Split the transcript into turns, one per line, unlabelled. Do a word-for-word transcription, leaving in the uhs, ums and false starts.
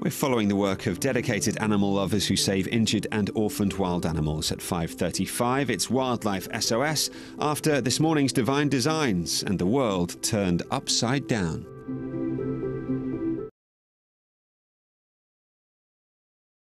We're following the work of dedicated animal lovers who save injured and orphaned wild animals. At five thirty-five, it's Wildlife S O S after this morning's Divine Designs and the world turned upside down.